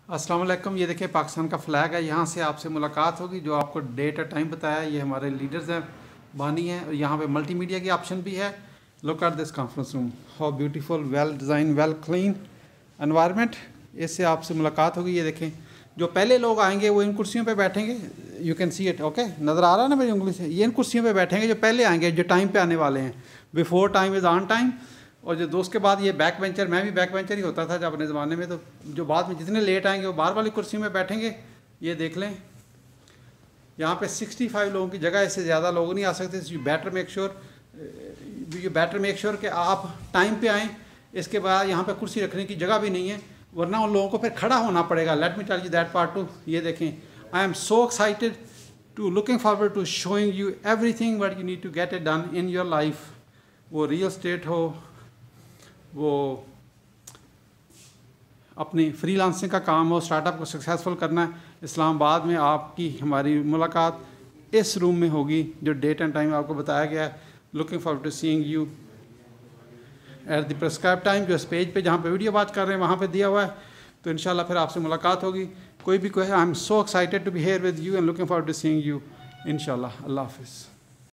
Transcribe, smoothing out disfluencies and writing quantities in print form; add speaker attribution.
Speaker 1: अस्सलाम वालेकुम। ये देखिए पाकिस्तान का फ्लैग है, यहाँ से आपसे मुलाकात होगी। जो आपको डेट और टाइम बताया, ये हमारे लीडर्स हैं, बानी हैं। और यहाँ पे मल्टीमीडिया की ऑप्शन भी है। Look at this conference room, how beautiful, well design, well clean environment. इससे आपसे मुलाकात होगी। ये देखें, जो पहले लोग आएंगे वो इन कुर्सियों पे बैठेंगे। You can see it, okay, नज़र आ रहा है ना मेरी उंगली से? ये इन कुर्सियों पे बैठेंगे जो पहले आएंगे, जो टाइम पे आने वाले हैं। Before time is on time. और जो दोस्त के बाद ये बैक बेंचर, मैं भी बैक बेंचर ही होता था जब अपने ज़माने में। तो जो बाद में जितने लेट आएंगे वो बाहर वाली कुर्सियों में बैठेंगे। ये देख लें, यहाँ पे 65 लोगों की जगह, इससे ज़्यादा लोग नहीं आ सकते। यू बेटर मेक श्योर कि आप टाइम पे आएँ। इसके बाद यहाँ पे कुर्सी रखने की जगह भी नहीं है, वरना उन लोगों को फिर खड़ा होना पड़ेगा। Let me tell you that part two. ये देखें, I am so excited to looking forward to showing you everything what you need to get it done in your life. वो रियल एस्टेट हो, वो अपनी फ्रीलांसिंग का काम हो, startup को सक्सेसफुल करना है। इस्लामाबाद में आपकी हमारी मुलाकात इस रूम में होगी, जो डेट एंड टाइम आपको बताया गया है। Looking forward to seeing you at the prescribed time. जो इस पेज पे जहाँ पे वीडियो बात कर रहे हैं वहाँ पे दिया हुआ है। तो इंशाल्लाह फिर आपसे मुलाकात होगी। कोई भी कोई, I am so excited to be here with you and looking forward to seeing you इंशाल्लाह। अल्लाह हाफिज़।